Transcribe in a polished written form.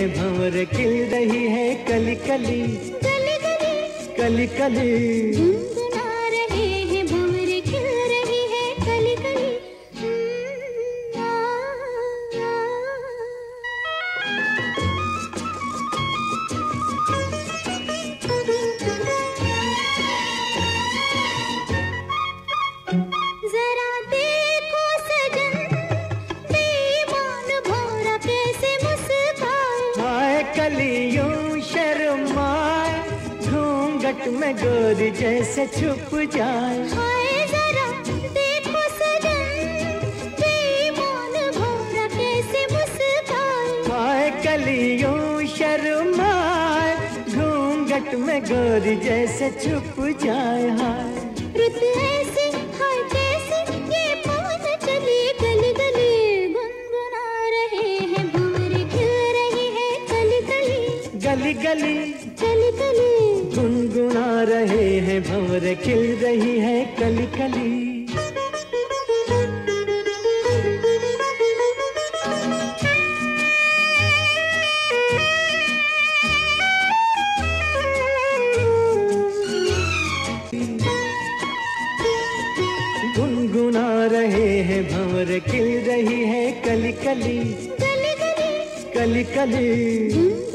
हैं भंवर, खिल रही है कली कली, कली कली कली कली। गुनगुना रहे हैं भंवर, खिल रही है कली कली। जरा देखो सजन, बेईमान भंवरा कैसे मुस्काए। हाय कलियों शर्माए, घूंघट में गोरी जैसे छुप जाए। हाय जरा देखो सजन, बेईमान भंवरा कैसे मुस्काए। हाय कलियों शर्माए, घूंघट में गोरी जैसे छुप जाए। हाय रुत ऐसी हाय कैसी, ये पवन चली गली गली। गुनगुना रहे हैं भंवर, खिल रही है कली कली, गली गली कली कली। गुनगुना रहे हैं भंवर, खिल रही है कली कली। गुनगुना रहे हैं भंवर, खिल रही है कली कली, कली कली कली कली।